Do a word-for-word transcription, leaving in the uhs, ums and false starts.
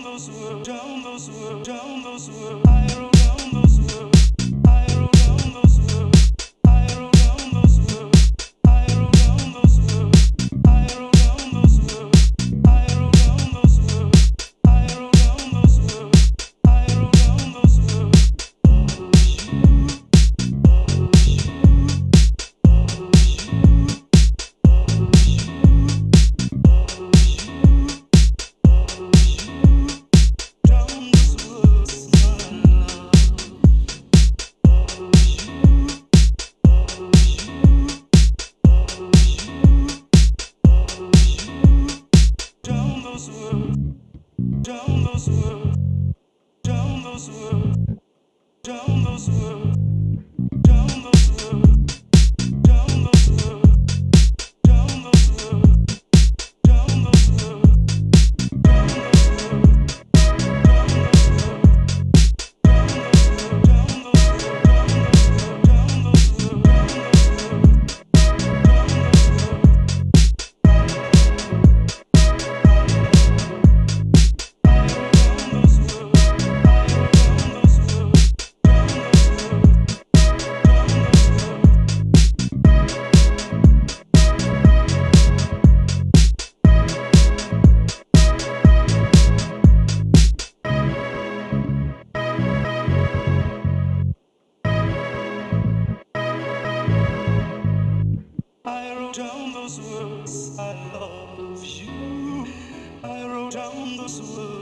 those words, down those words, down those words. I wrote down those words. I wrote down those words. I wrote down those words. I wrote down those words. I wrote down those words. I wrote down those words. I wrote down those words. I wrote down those words. Down those words, down those words, down those words, down those words, down those words, down those words, down those words, down those words, down I wrote down those words, I love you. I wrote down those words.